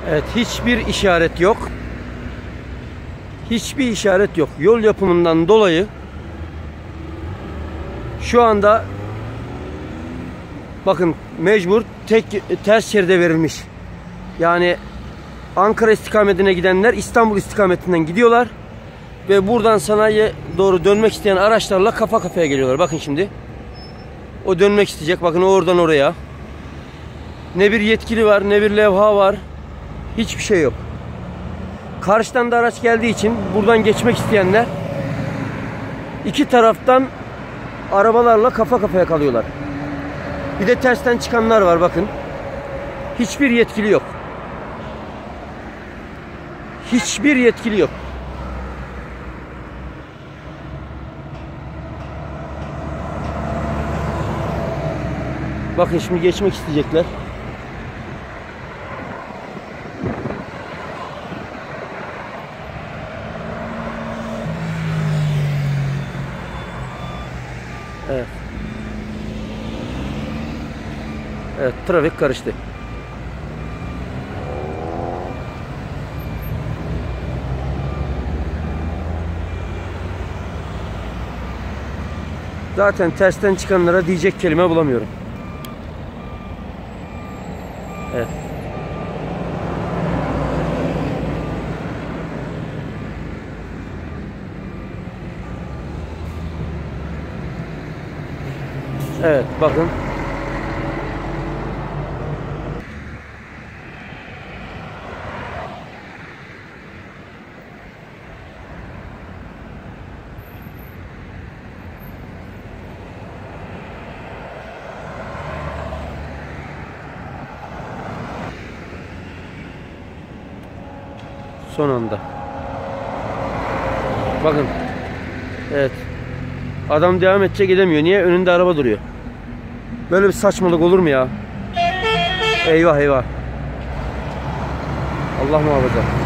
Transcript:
Evet, hiçbir işaret yok. Hiçbir işaret yok. Yol yapımından dolayı şu anda bakın mecbur ters şeride verilmiş. Yani Ankara istikametine gidenler İstanbul istikametinden gidiyorlar ve buradan sanayiye doğru dönmek isteyen araçlarla kafa kafaya geliyorlar. Bakın şimdi. O dönmek isteyecek. Bakın oradan oraya. Ne bir yetkili var, ne bir levha var. Hiçbir şey yok. Karşıdan da araç geldiği için buradan geçmek isteyenler iki taraftan arabalarla kafa kafaya kalıyorlar. Bir de tersten çıkanlar var bakın. Hiçbir yetkili yok. Hiçbir yetkili yok. Bakın şimdi geçmek isteyecekler. Evet. Evet, trafik karıştı. Zaten tersten çıkanlara diyecek kelime bulamıyorum. Evet. Evet, bakın. Son anda. Bakın. Evet. Adam devam edecek, edemiyor. Niye? Önünde araba duruyor. Böyle bir saçmalık olur mu ya? Eyvah eyvah. Allah muhafaza.